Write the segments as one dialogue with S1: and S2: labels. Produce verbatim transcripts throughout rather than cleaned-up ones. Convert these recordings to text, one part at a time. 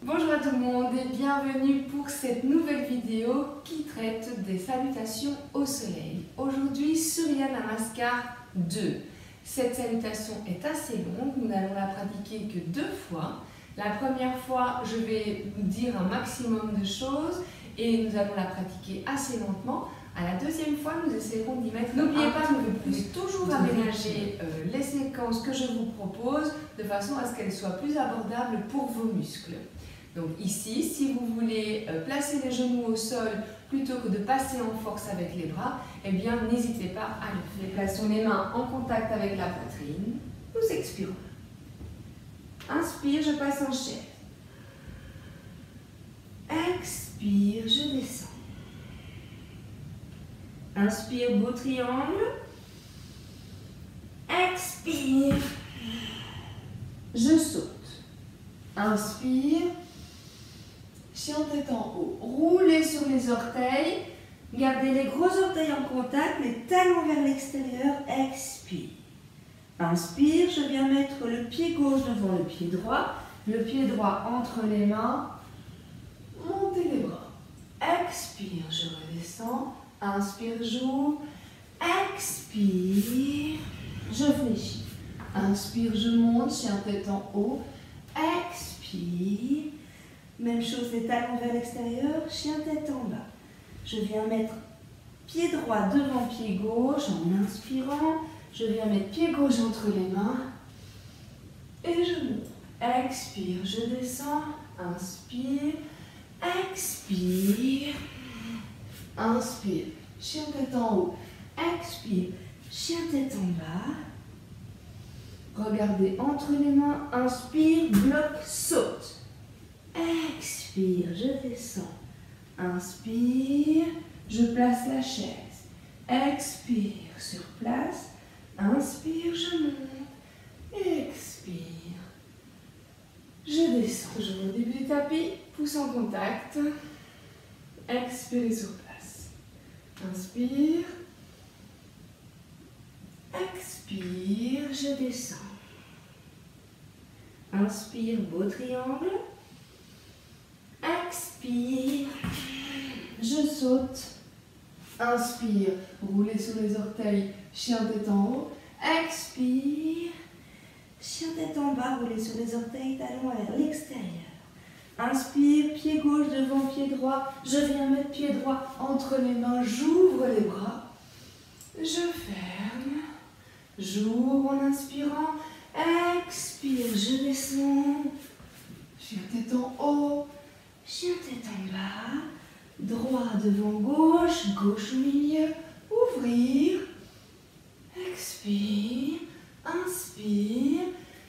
S1: Bonjour à tout le monde et bienvenue pour cette nouvelle vidéo qui traite des salutations au soleil. Aujourd'hui, Surya Namaskar deux. Cette salutation est assez longue, nous n'allons la pratiquer que deux fois. La première fois, je vais vous dire un maximum de choses et nous allons la pratiquer assez lentement. À la deuxième fois, nous essaierons d'y mettre. N'oubliez pas, nous pouvons toujours aménager euh, les séquences que je vous propose de façon à ce qu'elles soient plus abordables pour vos muscles. Donc ici, si vous voulez euh, placer les genoux au sol plutôt que de passer en force avec les bras, eh bien n'hésitez pas à le faire. Plaçons les mains en contact avec la poitrine. Nous expirons. Inspire, je passe en chaise. Expire, je descends. Inspire, beau triangle. Expire. Je saute. Inspire. Chien tête en haut. Roulez sur les orteils. Gardez les gros orteils en contact, les talons vers l'extérieur. Expire. Inspire, je viens mettre le pied gauche devant le pied droit. Le pied droit entre les mains. Montez les bras. Expire, je redescends. Inspire, j'ouvre. Expire, je fléchis. Inspire, je monte, chien tête en haut. Expire. Même chose, les talons vers l'extérieur, chien tête en bas. Je viens mettre pied droit devant pied gauche en inspirant. Je viens mettre pied gauche entre les mains. Et je monte. Expire, je descends. Inspire. Expire. Inspire, chien tête en haut. Expire, chien tête en bas. Regardez entre les mains. Inspire, bloc, saute. Expire, je descends. Inspire, je place la chaise. Expire, sur place. Inspire, je monte. Expire, je descends. Toujours au début du tapis, pouce en contact. Expirez sur place. Inspire. Expire, je descends. Inspire, beau triangle. Expire, je saute. Inspire, roulez sur les orteils, chien tête en haut. Expire, chien tête en bas, roulez sur les orteils, talons vers l'extérieur. Inspire, pied gauche devant pied droit. Je viens mettre pied droit entre les mains, j'ouvre les bras. Je ferme, j'ouvre en inspirant. Expire, je descends. Chien tête en haut. Chien tête en bas, droit devant gauche, gauche au milieu, ouvrir, expire, inspire,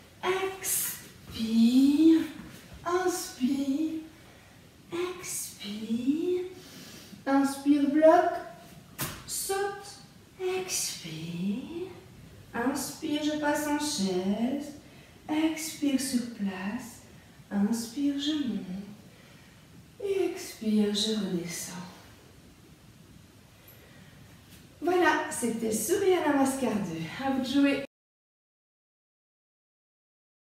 S1: expire, inspire, expire, inspire, bloc, saute, expire, inspire, je passe en chaise, expire sur place, inspire, je monte. Et expire, je redescends. Voilà, c'était Surya Namaskar deux. À vous de jouer.